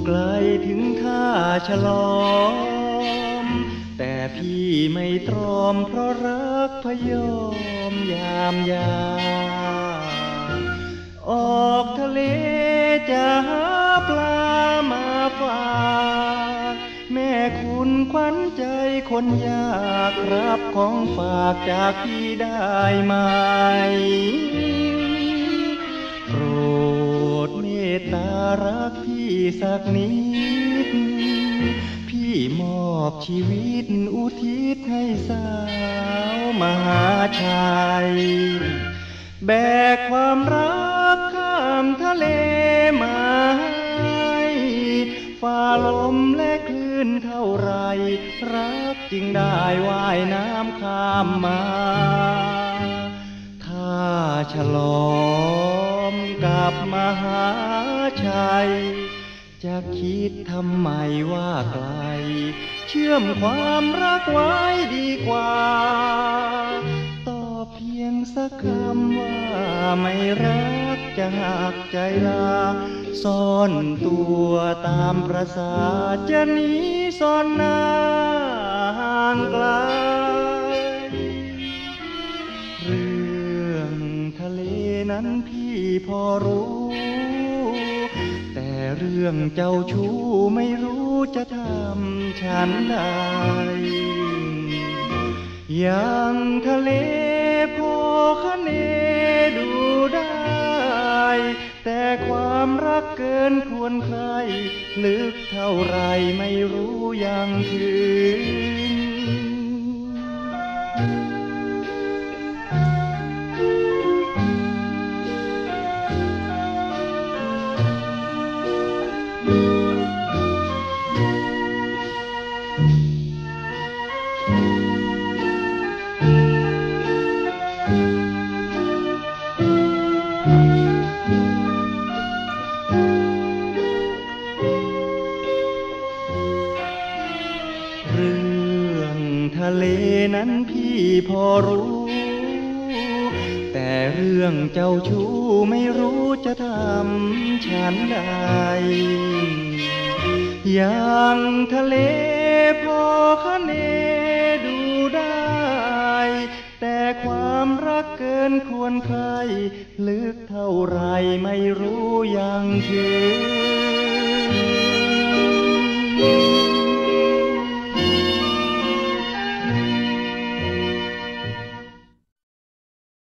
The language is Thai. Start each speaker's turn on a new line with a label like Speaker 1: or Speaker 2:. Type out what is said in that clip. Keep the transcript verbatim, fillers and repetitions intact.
Speaker 1: ไกลถึงท่าฉลอมแต่พี่ไม่ตรอมเพราะรักพยอมยามยามออกทะเลจะหาปลามาฝากแม่คุณขวัญใจคนยากรับของฝากจากพี่ได้ไหมโปรดเมตตารักพี่สักนิดพี่มอบชีวิตอุทิศให้สาวมหาชัยแบกความรักข้ามทะเลมาให้ฝ่าลมและคลื่นเท่าไรรักจึงได้ว่ายน้ำข้ามมาถ้าฉลอมกับมหาชัยจะคิดทำไมว่าไกลเชื่อมความรักไว้ดีกว่าตอบเพียงสักคำว่าไม่รักจะหักใจลาซ่อนตัวตามประสาจะหนีซ่อนหน้าห่างไกลเรื่องทะเลนั้นพี่พอรู้แต่เรื่องเจ้าชู้ไม่รู้จะทำฉันใดอย่างทะเลพอคะเนดูได้แต่ความรักเกินควรใครลึกเท่าไรไม่รู้ยังถึงเรื่องทะเลนั้นพี่พอรู้แต่เรื่องเจ้าชู้ไม่รู้จะทำฉันใดอย่างทะเลพอคะเนดูได้แต่ความรักเกินควรใครลึกเท่าไรไม่รู้ยังถึง